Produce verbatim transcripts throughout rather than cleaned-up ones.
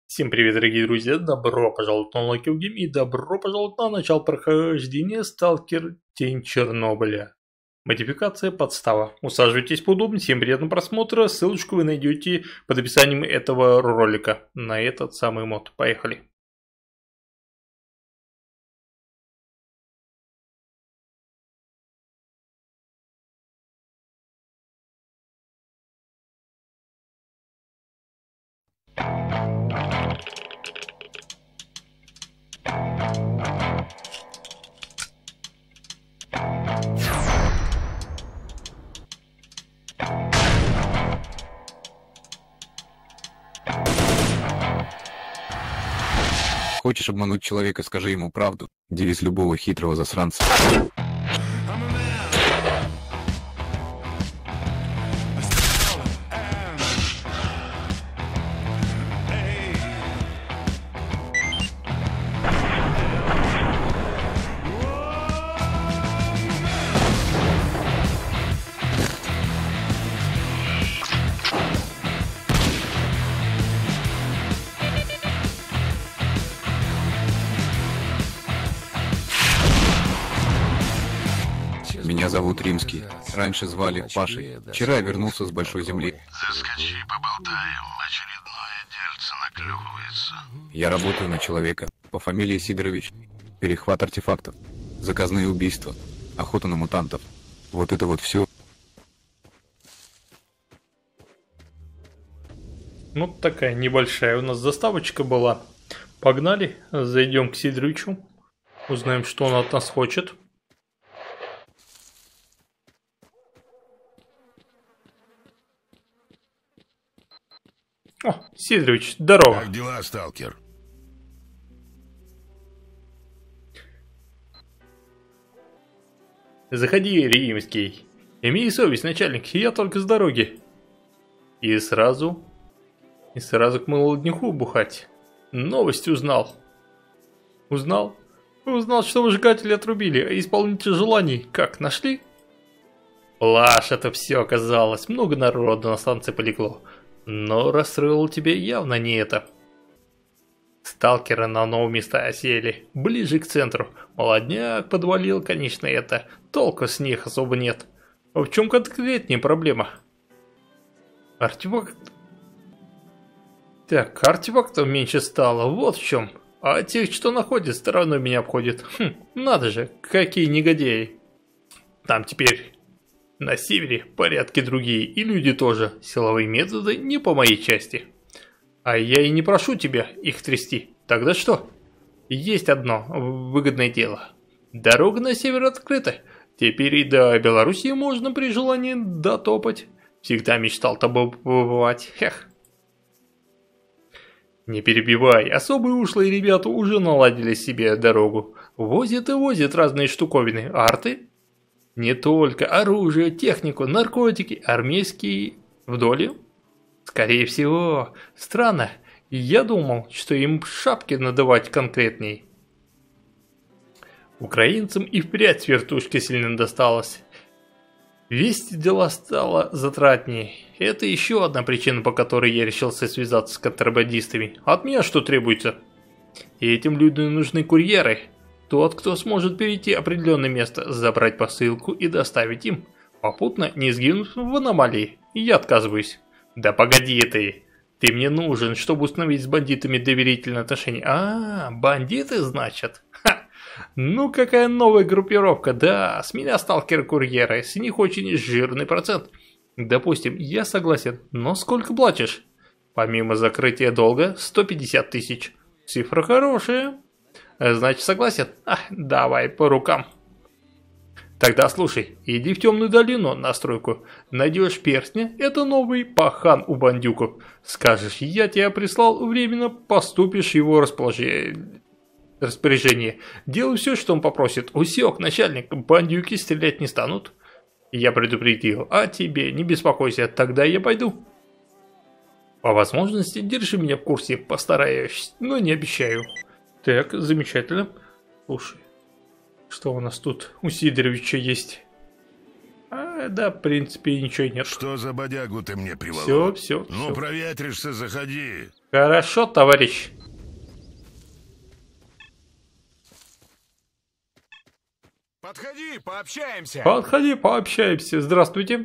Всем привет, дорогие друзья, добро пожаловать на Lucky Game и добро пожаловать на начало прохождения Сталкер Тень Чернобыля. Модификация подстава. Усаживайтесь поудобнее, всем приятного просмотра, ссылочку вы найдете под описанием этого ролика на этот самый мод. Поехали. Хочешь обмануть человека, скажи ему правду. Девиз любого хитрого засранца. Меня зовут Римский. Раньше звали Пашей. Вчера я вернулся с большой земли. Заскочи, поболтаем. Очередное дельце наклевывается. Я работаю на человека. По фамилии Сидорович. Перехват артефактов. Заказные убийства. Охота на мутантов. Вот это вот все. Ну, такая небольшая у нас заставочка была. Погнали, зайдем к Сидоровичу. Узнаем, что он от нас хочет. О, Сидорович, здорово. Как дела, сталкер? Заходи, Римский. Имей совесть, начальник, я только с дороги. И сразу... И сразу к молоднюху бухать. Новость узнал. Узнал? Узнал, что выжигатели отрубили, а исполнитель желаний как, нашли? Плашь, это все оказалось. Много народу на станции полегло. Но расстроило тебе явно не это. Сталкеры на новые места осели, ближе к центру. Молодняк подвалил, конечно, это. Толку с них особо нет. А в чем конкретнее проблема? Артефакт... Так, артефактов меньше стало, вот в чем. А тех, что находят, стороной меня обходит. Хм, надо же, какие негодяи. Там теперь... На севере порядки другие, и люди тоже. Силовые методы не по моей части. А я и не прошу тебя их трясти. Тогда что? Есть одно выгодное дело. Дорога на север открыта. Теперь и до Белоруссии можно при желании дотопать. Всегда мечтал тобой побывать. Хех. Не перебивай. Особые ушлые ребята уже наладили себе дорогу. Возят и возят разные штуковины. Арты. Не только оружие, технику, наркотики, армейские в доле? Скорее всего. Странно. Я думал, что им шапки надавать конкретней. Украинцам и впрядь с вертушки сильно досталось. Вести дела стало затратнее. Это еще одна причина, по которой я решился связаться с контрабандистами. От меня что требуется? И этим людям нужны курьеры. Тот, кто сможет перейти определенное место, забрать посылку и доставить им, попутно не сгинуть в аномалии. И я отказываюсь. Да погоди ты. Ты мне нужен, чтобы установить с бандитами доверительные отношения. А, бандиты, значит? Ха. Ну, какая новая группировка. Да, с меня сталкеры-курьеры. С них очень жирный процент. Допустим, я согласен. Но сколько платишь? Помимо закрытия долга, сто пятьдесят тысяч. Цифра хорошая. Значит, согласен? А, давай по рукам. Тогда слушай, иди в темную долину на стройку. Найдешь перстня, это новый пахан у бандюков. Скажешь, я тебя прислал временно, поступишь его расположение. Распоряжение. Делай все, что он попросит. Усек, начальник, бандюки стрелять не станут. Я предупредил, а тебе не беспокойся, тогда я пойду. По возможности держи меня в курсе, постараюсь, но не обещаю. Так, замечательно. Слушай, что у нас тут у Сидоровича есть? А, Э, да, в принципе, ничего нет. Что за бодягу ты мне приволок? Все, все. Ну, все. проветришься, заходи. Хорошо, товарищ. Подходи, пообщаемся. Подходи, пообщаемся. Здравствуйте.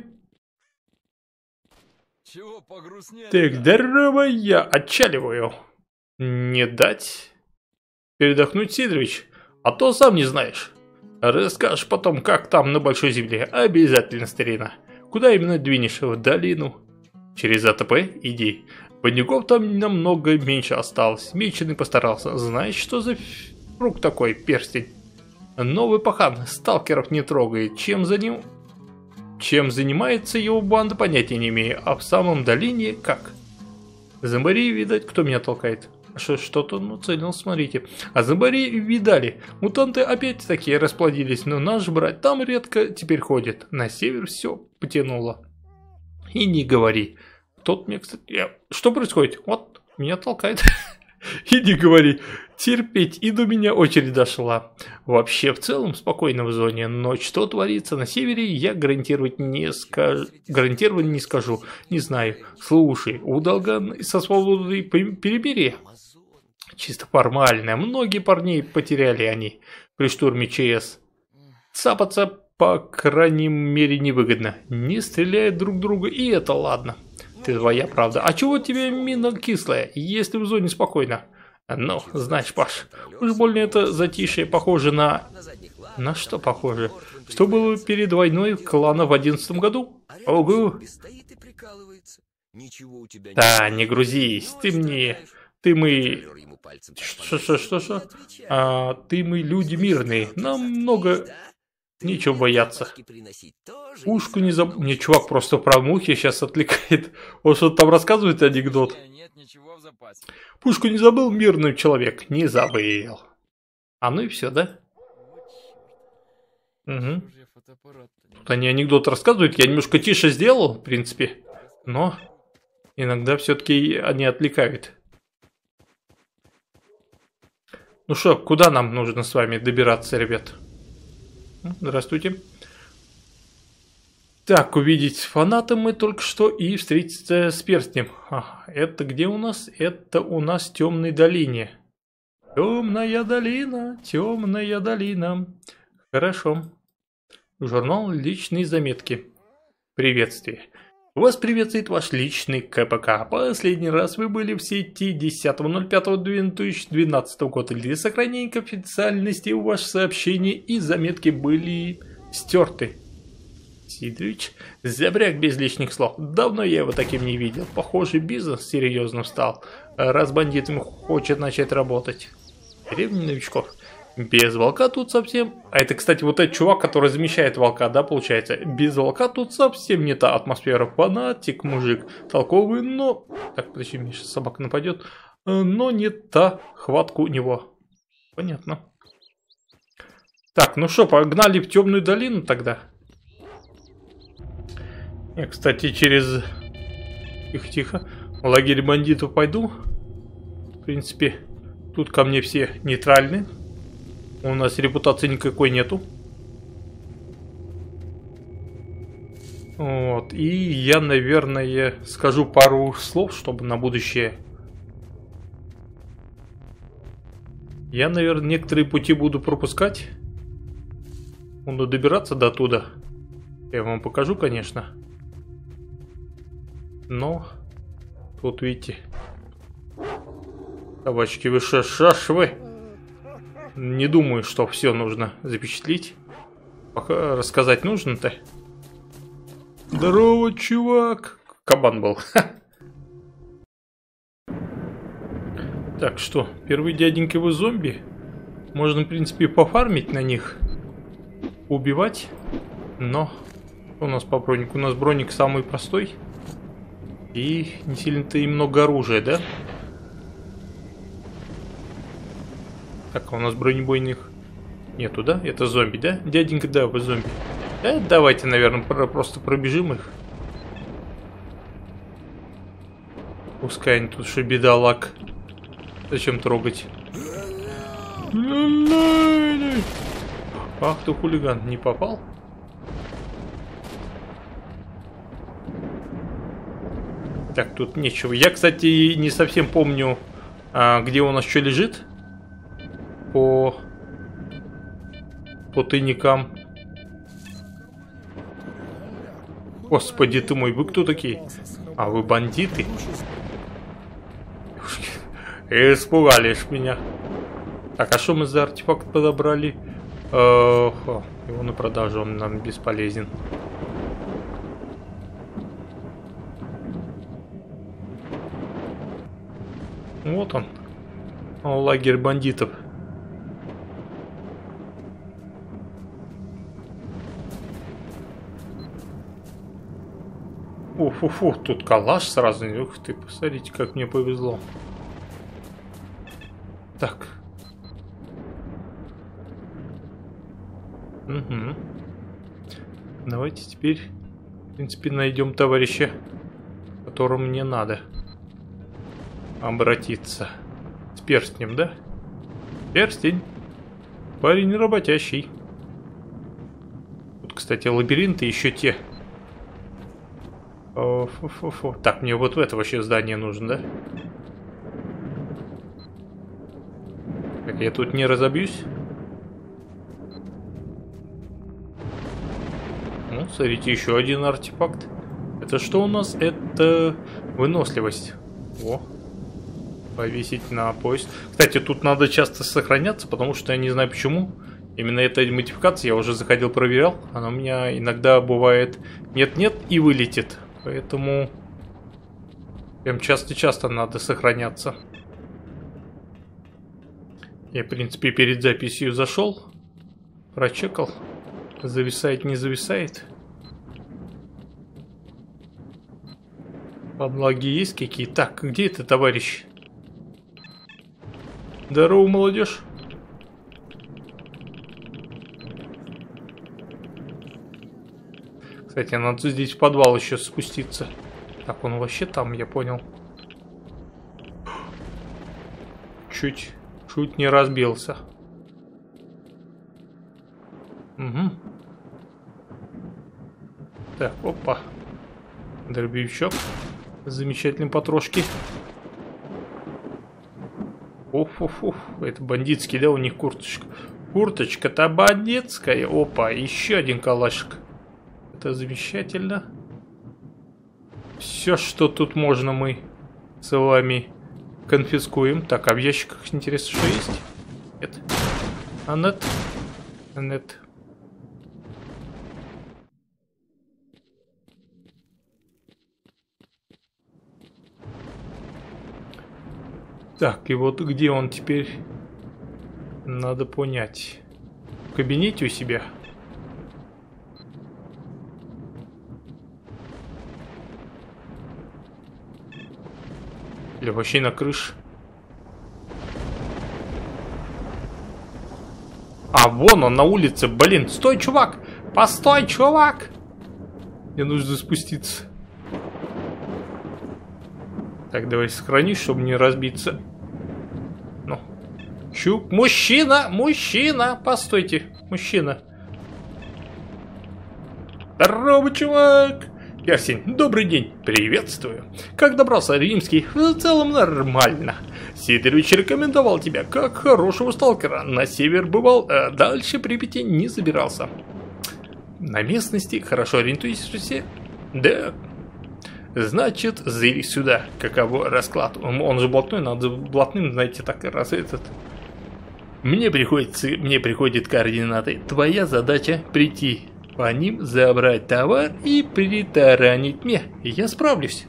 Чего погрустнели? Так, здорово, я отчаливаю. Не дать передохнуть, Сидорович, а то сам не знаешь. Расскажешь потом, как там на Большой Земле. Обязательно, старина. Куда именно двинешь? В долину. Через АТП? Иди. Бандюков там намного меньше осталось. Меченый постарался. Знаешь, что за фрукт такой, перстень? Новый пахан, сталкеров не трогает. Чем за ним... Чем занимается его банда, понятия не имею. А в самом долине как? Зомбари, видать, кто меня толкает? Что, что-то нацелил, смотрите. А зомбари видали. Мутанты опять такие расплодились, но наш брат там редко теперь ходит. На север все потянуло. И не говори. Тот мне, кстати... Я... Что происходит? Вот, меня толкает. И не говори. Терпеть, и до меня очередь дошла. Вообще, в целом, спокойно в зоне, но что творится на севере, я гарантировать не скажу. Гарантированно не скажу. Не знаю. Слушай, у Долгана со свободой перемирие? Чисто формальное. Многие парней потеряли они при штурме ЧС. Цапаться, по крайней мере, невыгодно. Не стреляют друг друга, и это ладно. Ты твоя правда. А чего тебе мина кислая, если в зоне спокойно? Ну, знаешь, Паш, уж больно это затишье похоже на... На что похоже? Что было перед войной клана в одиннадцатом году? Ого! Да, не грузись, ты мне... Ты мы... Что, что, что, что? А, ты мы люди мирные, нам много... Нечего бояться. Пушку не забыл. Мне чувак просто про мухи сейчас отвлекает. Он что-то там рассказывает анекдот. Пушку не забыл, мирный человек. Не забыл. А ну и все, да? Угу. Тут они анекдот рассказывают. Я немножко тише сделал, в принципе. Но иногда все-таки они отвлекают. Ну что, куда нам нужно с вами добираться, ребят? Здравствуйте. Так, увидеть фаната мы только что и встретиться с перстнем. А, это где у нас? Это у нас в темной долине. Темная долина, темная долина. Хорошо. Журнал «Личные заметки». Приветствие. Вас приветствует ваш личный КПК. Последний раз вы были в сети десятого ноль пятого две тысячи двенадцатого года. Для сохранения конфиденциальности ваши сообщения и заметки были стерты. Сидорович, забряк без лишних слов. Давно я его таким не видел. Похоже, бизнес серьезно встал, раз бандитами хочет начать работать. Деревня новичков. Без волка тут совсем... А это, кстати, вот этот чувак, который замещает волка, да, получается? Без волка тут совсем не та атмосфера. Фанатик, мужик, толковый, но... Так, подожди, мне сейчас собака нападет. Но не та хватка у него. Понятно. Так, ну что, погнали в темную долину тогда. Я, кстати, через... Тихо-тихо. В лагерь бандитов пойду. В принципе, тут ко мне все нейтральны. У нас репутации никакой нету. Вот. И я, наверное, скажу пару слов, чтобы на будущее. Я, наверное, некоторые пути буду пропускать. Буду добираться до туда. Я вам покажу, конечно. Но тут, видите, собачки, вы шаш вы. Не думаю, что все нужно запечатлить. Пока рассказать нужно-то. Здорово, чувак. Кабан был. Так, что, первые дяденьки вы зомби. Можно, в принципе, пофармить на них. Убивать. Но у нас по бронику? У нас броник самый простой. И не сильно-то и много оружия, да? Так, а у нас бронебойных нету, да? Это зомби, да? Дяденька, да, вы зомби. Да, давайте, наверное, про просто пробежим их. Пускай они тут что бедолаг. Зачем трогать? Ах ты хулиган, не попал? Так, тут нечего. Я, кстати, не совсем помню, а, где у нас что лежит. По... По тайникам. Господи ты мой, вы кто такие? А вы бандиты? Испугались меня. Так, а что мы за артефакт подобрали? О, его на продажу, он нам бесполезен. Вот он. Лагерь бандитов. Фу-фу-фу, тут калаш сразу. Ух ты, посмотрите, как мне повезло. Так. Угу. Давайте теперь, в принципе, найдем товарища, которому мне надо обратиться. С перстнем, да? Перстень. Парень работящий. Тут, кстати, лабиринты еще те. Фу-фу-фу. Так, мне вот в это вообще здание нужно, да? Так, я тут не разобьюсь. Ну, смотрите, еще один артефакт. Это что у нас? Это выносливость. О. Повесить на пояс. Кстати, тут надо часто сохраняться, потому что я не знаю почему. Именно эта модификация, я уже заходил, проверял. Она у меня иногда бывает нет-нет и вылетит. Поэтому прям часто-часто надо сохраняться. Я, в принципе, перед записью зашел, прочекал. Зависает, не зависает. Подлаги есть какие? Так, где это, товарищ? Здорово, молодежь. Кстати, надо здесь в подвал еще спуститься. Так, он вообще там, я понял. Чуть, чуть не разбился. Угу. Так, опа. Дробовичок. Замечательные потрошки. Уф-уф-уф. Это бандитский, да, у них курточка. Курточка-то бандитская. Опа, еще один калашик. Это замечательно. Все, что тут можно, мы с вами конфискуем. Так, а в ящиках, интересно, что есть? Нет. А нет. А нет. Так, и вот где он теперь? Надо понять. В кабинете у себя? Или вообще на крыше? А, вон он на улице, блин. Стой, чувак! Постой, чувак! Мне нужно спуститься. Так, давай сохранись, чтобы не разбиться. Ну. Чук. Мужчина! Мужчина! Постойте. Мужчина. Здорово, чувак! Перстень, добрый день, приветствую. Как добрался, римский? В целом нормально. Сидорович рекомендовал тебя как хорошего сталкера. На север бывал, а дальше Припяти не забирался. На местности хорошо ориентуешься? Да. Значит, зайди сюда. Каково расклад? Он же блатной, надо блатным, знаете, так раз этот. Мне приходится, мне приходят координаты. Твоя задача прийти. По ним забрать товар и притаранить мне. Я справлюсь.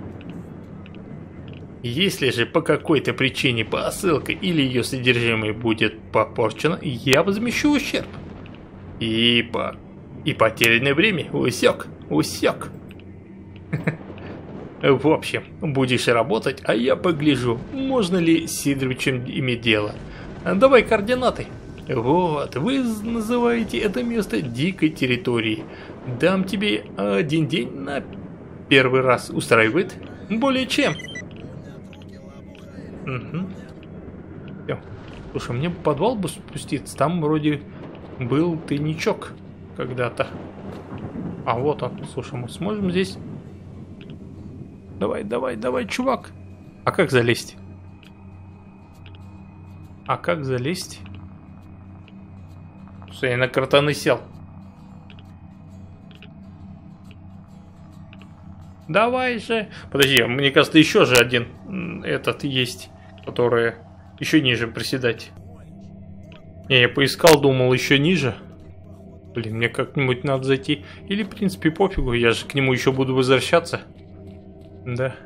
Если же по какой-то причине посылка или ее содержимое будет попорчено, я возмещу ущерб. И по... и потерянное время усек, усек. В общем, будешь работать, а я погляжу, можно ли с Сидоровичем иметь дело. Давай координаты. Вот, вы называете это место дикой территорией. Дам тебе один день на первый раз. Устраивает? Более чем. Угу. Все. Слушай, мне в подвал бы спуститься. Там вроде был тайничок когда-то. А вот он. Слушай, мы сможем здесь Давай, давай, давай, чувак. А как залезть? А как залезть? Что я на картаны сел. Давай же. Подожди, мне кажется, еще же один этот есть, который еще ниже приседать. Не, я поискал, думал еще ниже. Блин, мне как-нибудь надо зайти. Или, в принципе, пофигу, я же к нему еще буду возвращаться. Да.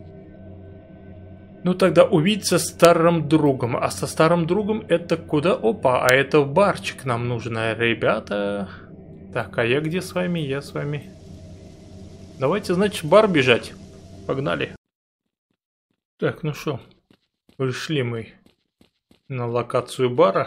Ну тогда увидеться с старым другом. А со старым другом это куда? Опа, а это в барчик нам нужно, ребята. Так, а я где с вами? Я с вами. Давайте, значит, в бар бежать. Погнали. Так, ну что, пришли мы на локацию бара.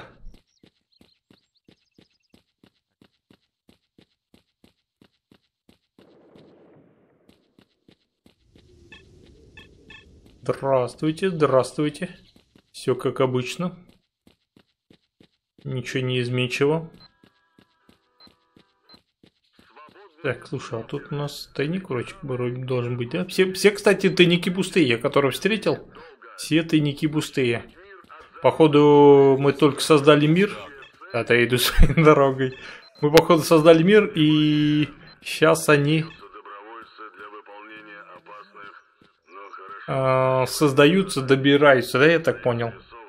Здравствуйте, здравствуйте. Все как обычно. Ничего не изменчиво. Так, слушай, а тут у нас тайник вроде вроде должен быть, да? Все, все, кстати, тайники пустые, которые встретил. Все тайники пустые. Походу, мы только создали мир. А-то я иду своей дорогой. Мы, походу, создали мир, и сейчас они э, создаются, добираются, да, я так понял?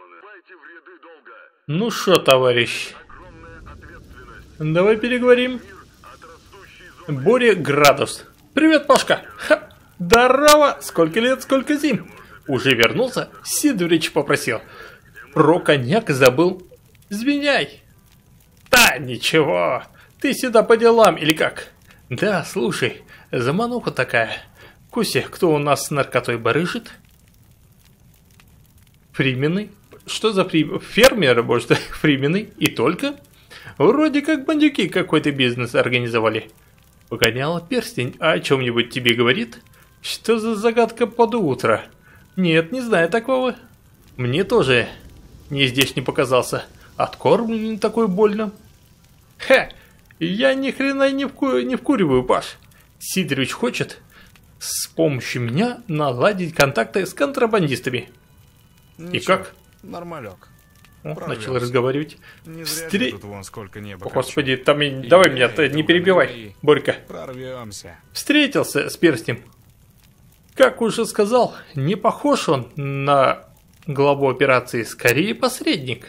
Ну что, товарищ? Давай переговорим. Боря Градус. Привет, Пашка. Ха. Здорово. Сколько лет, сколько зим. Уже вернулся? Сидорыч попросил. Про коньяк забыл. Извиняй. Да, ничего. Ты сюда по делам или как? Да, слушай, замануха такая. Куся, кто у нас с наркотой барыжит? Фрименный. Что за фри... фермер, может, фрименный? И только? Вроде как бандюки какой-то бизнес организовали. Погоняла перстень, а о чем-нибудь тебе говорит? Что за загадка под утро? Нет, не знаю такого. Мне тоже не здесь не показался. Откормлен такой больно. Ха! Я ни хрена не, вку... не вкуриваю, Паш. Сидорович хочет с помощью меня наладить контакты с контрабандистами. Ничего, и как? Нормалек. О, начал разговаривать. Не зря Встре... тут вон сколько неба. О, господи, там и... и давай меня не перебивай, Борька. Прорвемся. Встретился с перстнем. Как уже сказал, не похож он на главу операции, скорее посредник.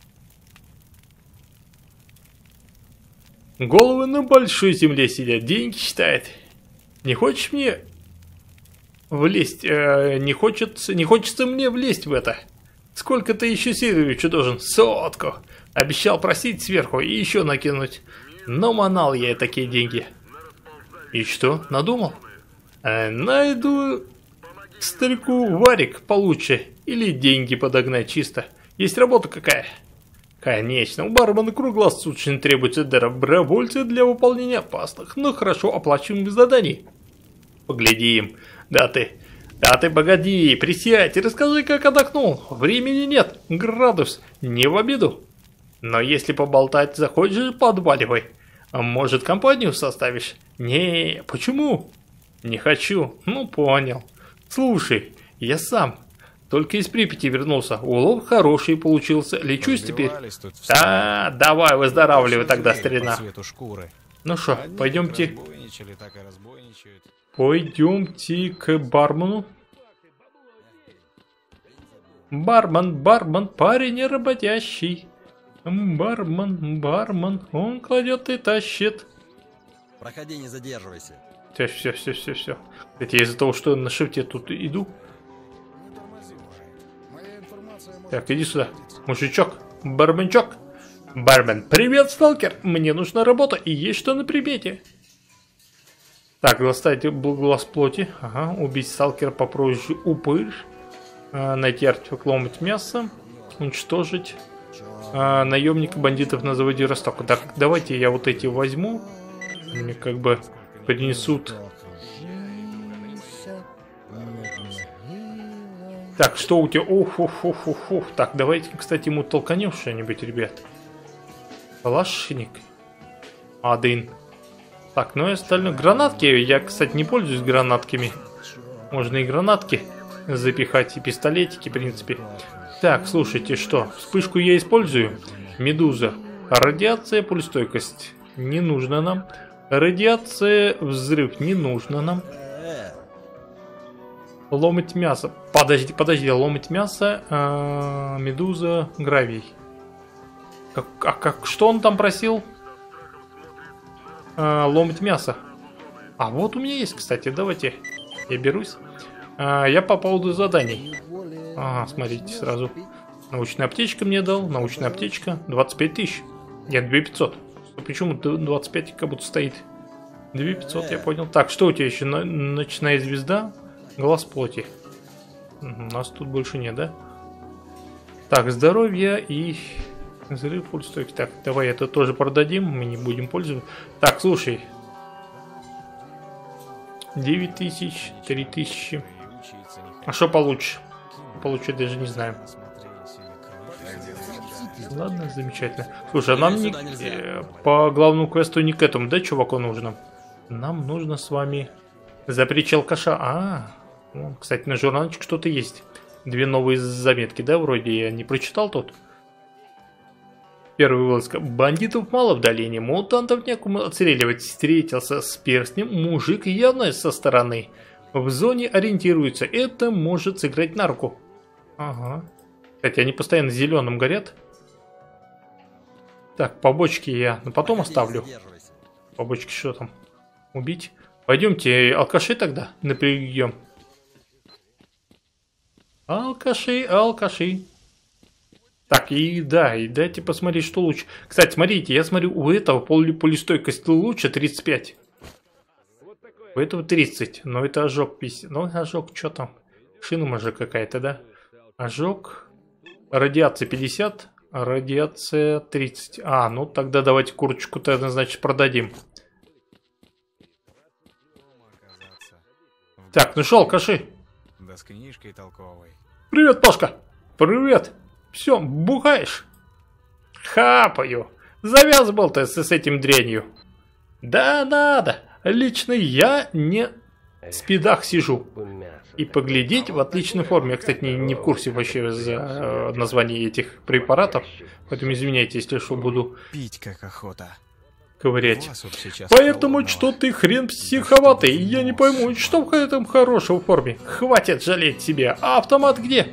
Головы на большой земле сидят, деньги считает. Не хочешь мне влезть, э, не хочется, не хочется мне влезть в это. Сколько ты еще Сидоровичу должен? Сотку. Обещал просить сверху и еще накинуть. Но манал я такие деньги. И что, надумал? Э, найду старику варик получше. Или деньги подогнать чисто. Есть работа какая? Конечно, у бармена круглосуточно требуется добровольцы для выполнения опасных, но хорошо оплачиваемых заданий. Поглядим. Да ты... Да ты погоди, присядь и расскажи, как отдохнул. Времени нет, Градус, не в обиду. Но если поболтать захочешь, подваливай. А может, компанию составишь? Не, почему? Не хочу, ну понял. Слушай, я сам только из Припяти вернулся. Улов хороший получился, лечусь теперь. Да, давай выздоравливай тогда, старина. Ну что, пойдемте. Пойдемте к бармену. Бармен, бармен, парень не работящий. Бармен, бармен, он кладет и тащит. Проходи, не задерживайся. Все, все, все, все, все. Это из-за того, что на шифте тут иду. Так, иди сюда, мужичок, барменчок. Бармен, привет, сталкер. Мне нужна работа и есть что на примете. Так, достать глаз плоти. Ага, убить сталкера попроще упырь. А, найти артефакт, ломать мясо. Уничтожить. А, наемника бандитов на заводе Росток. Так, давайте я вот эти возьму. Мне как бы принесут. Так, что у тебя? Ух, ух, ух, ух, ух. Так, давайте, кстати, ему толканем что-нибудь, ребят. Калашник. Один. Так, ну и остальное. Гранатки. Я, кстати, не пользуюсь гранатками. Можно и гранатки запихать, и пистолетики, в принципе. Так, слушайте, что? Вспышку я использую. Медуза. Радиация, пульстойкость. Не нужно нам. Радиация, взрыв. Не нужно нам. Ломать мясо. Подожди, подожди. Ломать мясо. А, медуза, гравий. Как, а как, что он там просил? А, ломать мясо. А вот у меня есть, кстати. Давайте я берусь. А, я по поводу заданий. Ага, смотрите сразу. Научная аптечка мне дал. Научная аптечка. двадцать пять тысяч. Нет, две тысячи пятьсот. Почему двадцать пять как будто стоит? две тысячи пятьсот, я понял. Так, что у тебя еще? Ночная звезда. Глаз плоти. У нас тут больше нет, да? Так, здоровье и... Взрыв, фульстойки. Так, давай это тоже продадим. Мы не будем пользоваться. Так, слушай. девять тысяч, три тысячи. А что получше? Получше даже не знаю. Ладно, замечательно. Слушай, а нам не, э, по главному квесту не к этому, да, чуваку нужно? Нам нужно с вами запречь алкаша. А, вон, кстати, на журнальчик что-то есть. Две новые заметки, да, вроде я не прочитал тут. Первая вылазка. Бандитов мало в долине, мутантов некому отстреливать. Встретился с перстнем мужик явно со стороны. В зоне ориентируется. Это может сыграть на руку. Ага. Кстати, они постоянно зеленым горят. Так, побочки я ну, потом оставлю. Побочки что там? Убить? Пойдемте, алкаши тогда напрягем. Алкаши, алкаши. Так, и да, и дайте посмотреть, что лучше. Кстати, смотрите, я смотрю, у этого полистойкость лучше тридцать пять. У этого тридцать, но это ожог пятьдесят. Ну, ожог, что там? Шина уже какая-то, да? Ожог. Радиация пятьдесят. Радиация тридцать. А, ну тогда давайте курочку-то, значит, продадим. Так, ну шо, алкаши? Да с книжкой толковой. Привет, Пашка. Привет. Все, бухаешь? Хапаю. Завяз был ты с этим дрянью. Да надо. Лично я не в спидах сижу. И поглядеть в отличной форме. Я, кстати, не, не в курсе вообще за э, название этих препаратов. Поэтому извиняйте, если что, буду пить как охота. Ковырять. Поэтому что ты хрен психоватый. Я не пойму, что в этом хорошего в форме. Хватит жалеть себя. А автомат где?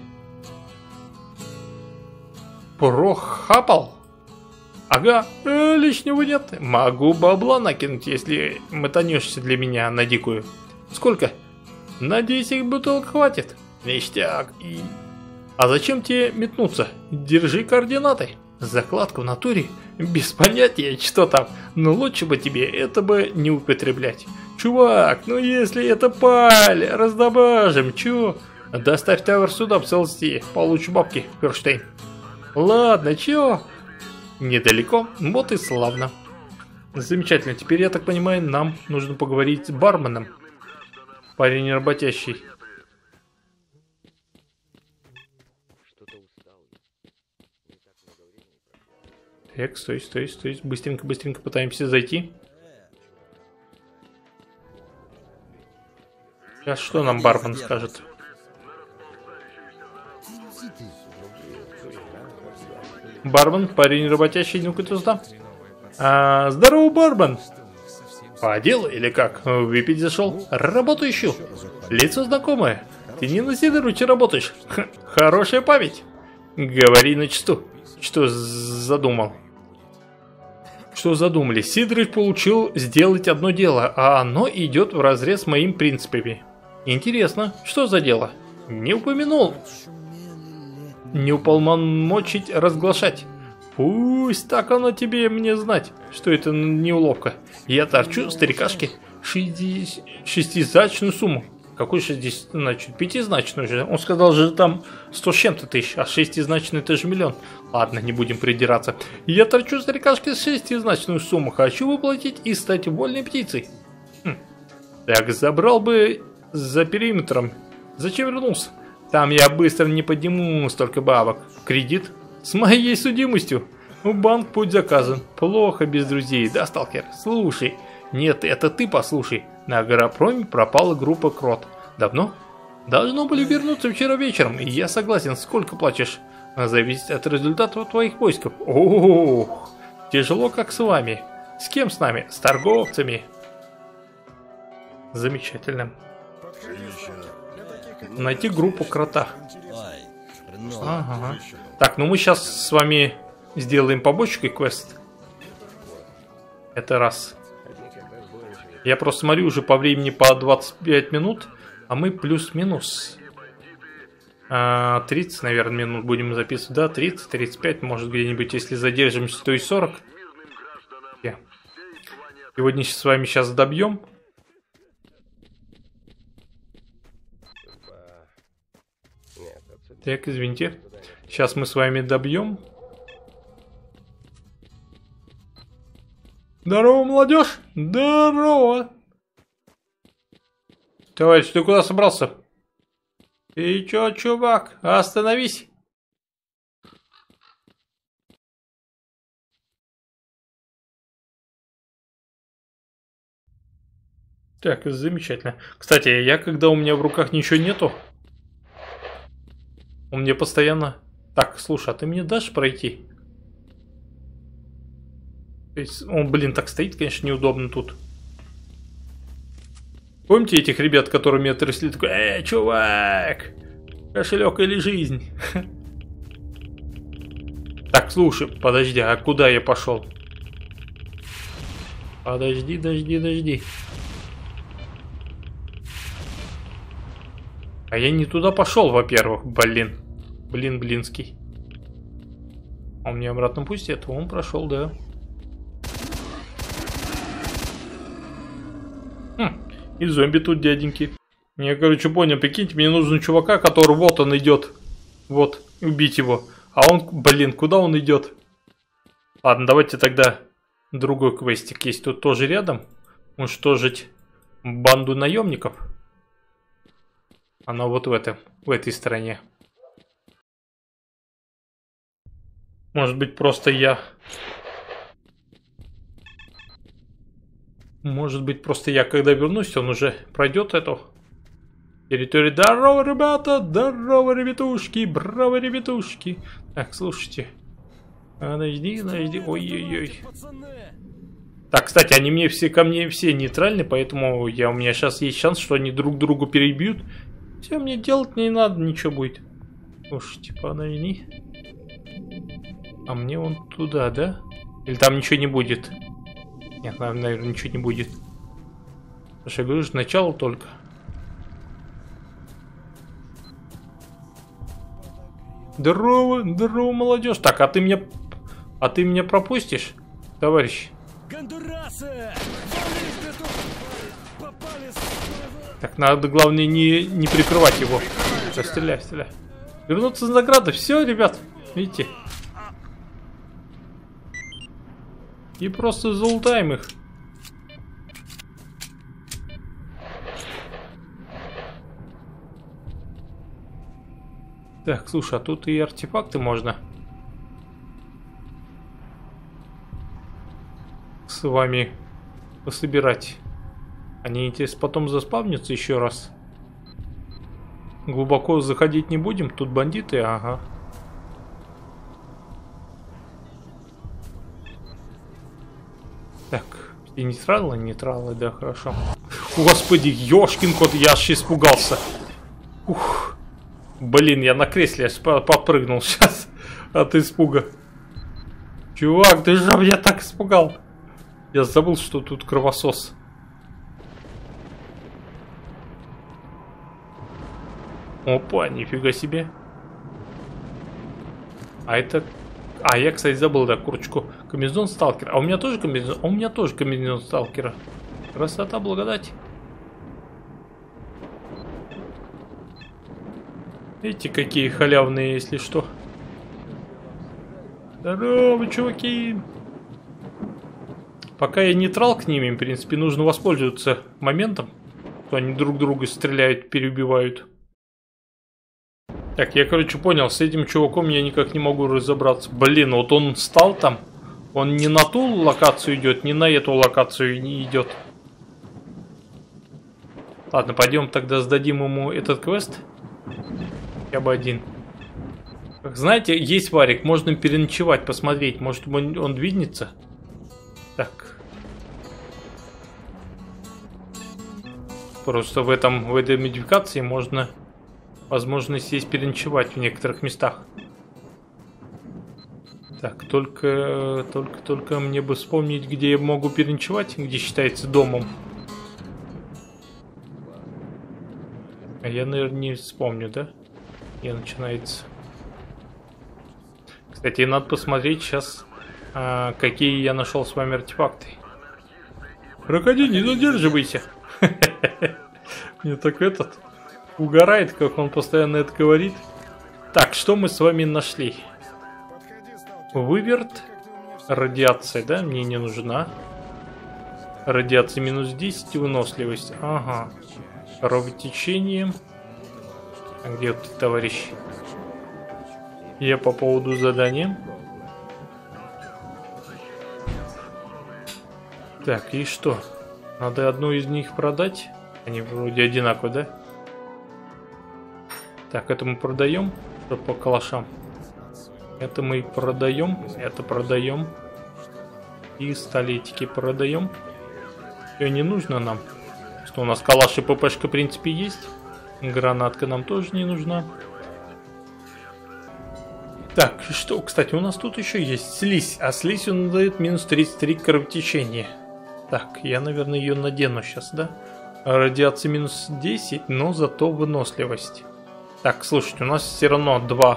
Прохапал? Ага, э, лишнего нет. Могу бабла накинуть, если мотанешься для меня на дикую. Сколько? На десять бутылок хватит. Ништяк. И... А зачем тебе метнуться? Держи координаты. Закладка в натуре? Без понятия, что там. Но лучше бы тебе это бы не употреблять. Чувак, ну если это паль, раздобажим, чё? Доставь товар сюда в целости. Получишь бабки, Ферштейн. Ладно, чё? Недалеко, вот и славно. Замечательно, теперь, я так понимаю, нам нужно поговорить с барменом. Парень работящий. Так, стой, стой, стой. Быстренько, быстренько пытаемся зайти. Сейчас что нам бармен скажет? Бармен, парень работящий, ну-ка ты сюда. А, здорово, бармен. По делу или как? Выпить зашел? Работу ищу. Лицо знакомое. Ты не на Сидоровиче работаешь? Х, хорошая память. Говори начисту. Что задумал? Что задумали? Сидорович получил сделать одно дело, а оно идет вразрез с моими принципами. Интересно, что за дело? Не упомянул. Не уполномочить разглашать. Пусть так оно тебе мне знать, что это не уловка. Я торчу старикашке шести... шестизначную сумму. Какой шестьдесят, значит, пятизначную же? Он сказал же там сто с чем-то тысяч, а шестизначный это же миллион. Ладно, не будем придираться. Я торчу старикашке шестизначную сумму, хочу выплатить и стать вольной птицей. Хм. Так, забрал бы за периметром. Зачем вернулся? Там я быстро не подниму столько бабок. Кредит? С моей судимостью. В банк путь заказан. Плохо без друзей, да, сталкер? Слушай. Нет, это ты послушай. На Агропроме пропала группа Крот. Давно? Должно были вернуться вчера вечером, и я согласен, сколько платишь. Зависит от результатов твоих поисков. Ох, тяжело как с вами. С кем с нами? С торговцами. Замечательно. Найти группу крота. Ай, хреново. Ага. Так, ну мы сейчас с вами сделаем побочкой квест. Это раз. Я просто смотрю уже по времени по двадцать пять минут, а мы плюс-минус. А, тридцать, наверное, минут будем записывать. Да, тридцать, тридцать пять, может где-нибудь, если задержимся, то и сорок. Сегодня с вами сейчас добьем. Так, извините. Сейчас мы с вами добьем. Здорово, молодежь! Здорово! Товарищ, ты куда собрался? Ты чё, чувак? Остановись! Так, замечательно. Кстати, я, когда у меня в руках ничего нету, у меня постоянно... Так, слушай, а ты мне дашь пройти? О, блин, так стоит, конечно, неудобно тут. Помните этих ребят, которые меня трясли? Такой, эй, чувак! Кошелек или жизнь? Так, слушай, подожди, а куда я пошел? Подожди, дожди, дожди. А я не туда пошел, во-первых, блин. Блин, блинский. Он мне обратно пустит, он прошел, да. Хм, и зомби тут, дяденьки. Я, короче, понял, прикиньте, мне нужен чувака, который вот он идет. Вот, убить его. А он, блин, куда он идет? Ладно, давайте тогда другой квестик есть тут тоже рядом. Уничтожить банду наемников. Она вот в этом, в этой стороне. Может быть, просто я... Может быть, просто я, когда вернусь, он уже пройдет эту территорию. Здорово, ребята! Здорово, ребятушки! Браво, ребятушки! Так, слушайте. Подожди, подожди. Ой-ой-ой. Так, кстати, они мне все ко мне все нейтральны, поэтому я, у меня сейчас есть шанс, что они друг другу перебьют. Все, мне делать не надо, ничего будет. Слушайте, подожди. А мне вон туда, да? Или там ничего не будет? Нет, наверное, ничего не будет. Потому что я говорю, что начало только. Здорово, здорово, молодежь. Так, а ты меня... А ты меня пропустишь, товарищ? Так, надо, главное, не, не прикрывать его. Все, стреляй, стреляй. Вернуться за наградой. Все, ребят, видите? И просто залутаем их. Так, слушай, а тут и артефакты можно с вами пособирать. Они, интересно, потом заспавнятся еще раз. Глубоко заходить не будем. Тут бандиты, ага. Так, и нейтралы, нейтралы, да, хорошо. Господи, ёшкин кот, я аж испугался. Ух. Блин, я на кресле аж попрыгнул сейчас от испуга. Чувак, ты же меня так испугал. Я забыл, что тут кровосос. Опа, нифига себе. А это... А, я, кстати, забыл, да, курочку. Комбинезон сталкера. А у меня тоже комбинезон... А у меня тоже комбинезон сталкера. Красота, благодать. Видите, какие халявные, если что. Здорово, чуваки. Пока я нейтрал к ним, в принципе, нужно воспользоваться моментом, что они друг друга стреляют, перебивают. Так, я, короче, понял, с этим чуваком я никак не могу разобраться. Блин, вот он стал там, он не на ту локацию идет, не на эту локацию не идет. Ладно, пойдем тогда сдадим ему этот квест. Хотя бы один. Как знаете, есть варик, можно переночевать, посмотреть. Может он, он двинется? Так. Просто в этом, в этой модификации можно возможность есть переночевать в некоторых местах. Так, только, только, только мне бы вспомнить, где я могу переночевать, где считается домом. А я, наверное, не вспомню, да? Где начинается. Кстати, надо посмотреть сейчас, а, какие я нашел с вами артефакты. Крокодил, не задерживайся. Мне так этот угорает, как он постоянно это говорит. Так, что мы с вами нашли? Выверт. Радиация, да? Мне не нужна. Радиация минус десять и выносливость. Ага. Кровотечение. А где вот товарищ? Я по поводу задания. Так, и что? Надо одну из них продать. Они вроде одинаковые, да? Так, это мы продаем. Что по калашам? Это мы продаем. Это продаем. Пистолетики продаем. Все не нужно нам. Что у нас калаш и ППшка в принципе есть. Гранатка нам тоже не нужна. Так, что, кстати, у нас тут еще есть слизь. А слизь он дает минус тридцать три кровотечения. Так, я, наверное, ее надену сейчас, да? Радиация минус десять, но зато выносливость. Так, слушайте, у нас все равно два,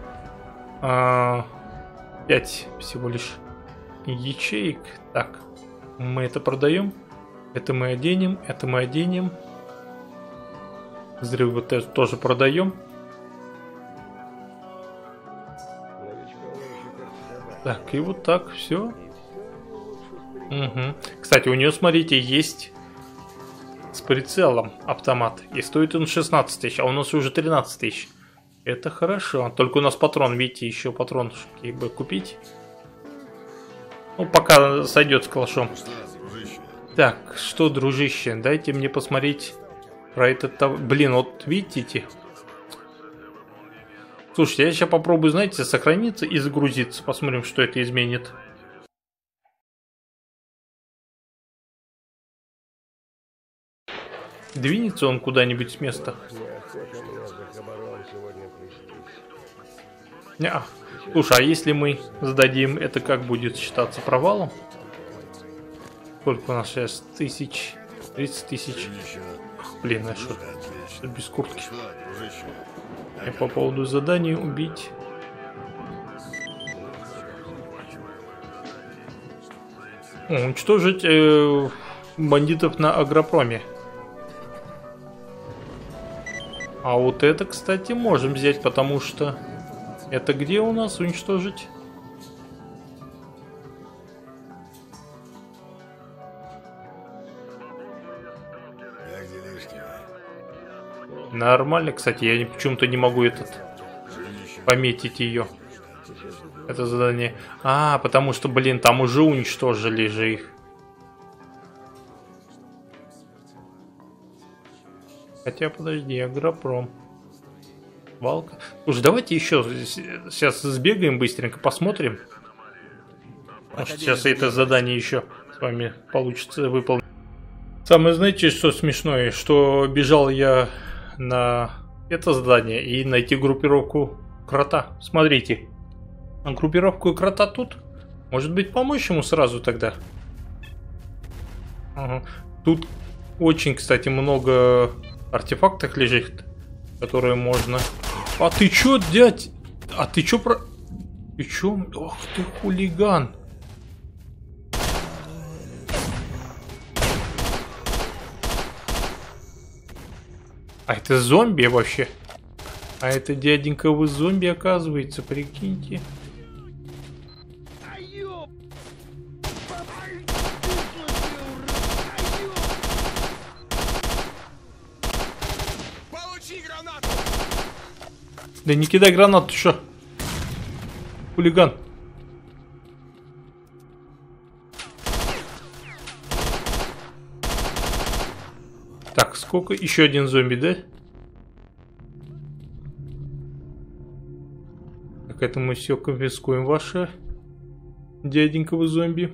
пять всего лишь ячеек. Так, мы это продаем. Это мы оденем, это мы оденем. Взрывы тоже продаем. Так, и вот так все. Угу. Кстати, у нее, смотрите, есть с прицелом автомат. И стоит он шестнадцать тысяч, а у нас уже тринадцать тысяч. Это хорошо. Только у нас патрон, видите, еще патрончики бы купить. Ну, пока сойдет с калашом. Так, что, дружище, дайте мне посмотреть про этот... Блин, вот видите? Слушайте, я сейчас попробую, знаете, сохраниться и загрузиться. Посмотрим, что это изменит. Двинется он куда-нибудь с места? Не-а. Слушай, а если мы сдадим, это как будет считаться провалом? Сколько у нас сейчас? Тысяч? тридцать тысяч. Блин, а что? Без куртки. И по поводу задания убить. Уничтожить э, бандитов на агропроме. А вот это, кстати, можем взять, потому что... Это где у нас уничтожить? Нормально, кстати, я почему-то не могу этот пометить ее. Это задание. А, потому что, блин, там уже уничтожили же их. Хотя, подожди, агропром. Валка. Слушай, давайте еще сейчас сбегаем быстренько, посмотрим. Может, сейчас это задание еще с вами получится выполнить. Самое, знаете, что смешное, что бежал я на это задание и найти группировку крота. Смотрите. А группировку крота тут? Может быть, помочь ему сразу тогда? Ага. Тут очень, кстати, много артефактов лежит, которые можно... А ты чё, дядь? А ты чё про... Ты чё? Ох ты хулиган. А это зомби вообще? А это, дяденька, вы зомби, оказывается, прикиньте. Да не кидай гранату, что? Хулиган. Так, Так, сколько? Еще один зомби, да? Так, это мы все конфискуем ваше, дяденька вы зомби.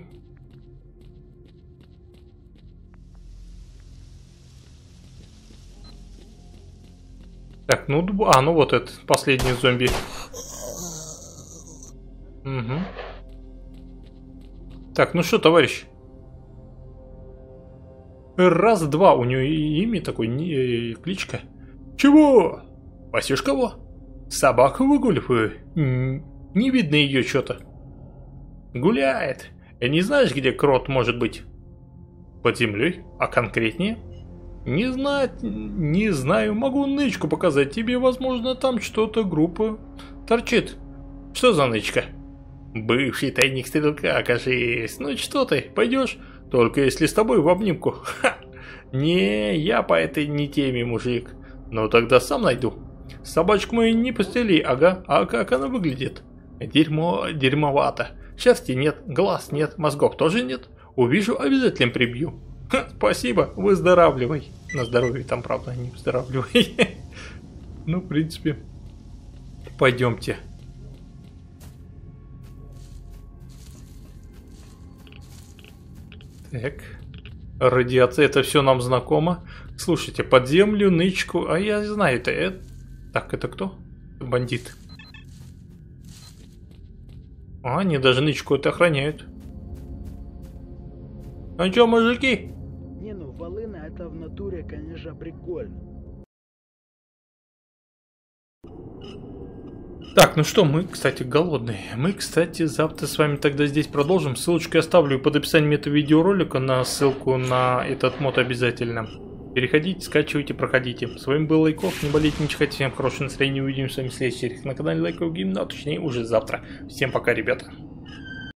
Так, ну, а, ну вот этот, последний зомби. Угу. Так, ну что, товарищ? Раз, два, у него имя такое, не, кличка. Чего? Пасешь кого? Собаку выгуливаю? Не видно ее что-то. Гуляет. И не знаешь, где крот может быть? Под землей? А конкретнее? Не знать, не знаю, могу нычку показать тебе, возможно, там что-то группа торчит. Что за нычка? Бывший тайник стрелка, кажись. Ну что ты, пойдешь? Только если с тобой в обнимку. Ха! Не, я по этой не теме, мужик. Ну тогда сам найду. Собачку мою не постели, ага. А как она выглядит? Дерьмо, дерьмовато. Шерсти нет, глаз нет, мозгов тоже нет. Увижу, обязательно прибью. Ха, спасибо, выздоравливай. На здоровье там, правда, не выздоравливай. Ну, в принципе, пойдемте. Так. Радиация, это все нам знакомо. Слушайте, под землю, нычку. А я знаю, это... это... Так, это кто? Бандит. А, они даже нычку это охраняют. А чё, мужики? Не, ну волына это в натуре, конечно, прикольно. Так, ну что, мы, кстати, голодные. Мы, кстати, завтра с вами тогда здесь продолжим. Ссылочку я оставлю под описанием этого видеоролика на ссылку на этот мод обязательно. Переходите, скачивайте, проходите. С вами был Лайков, не болейте, не чихайте, всем хорошего настроения, увидимся с вами в следующий на канале Лайков Гейм, ну, а точнее уже завтра. Всем пока, ребята.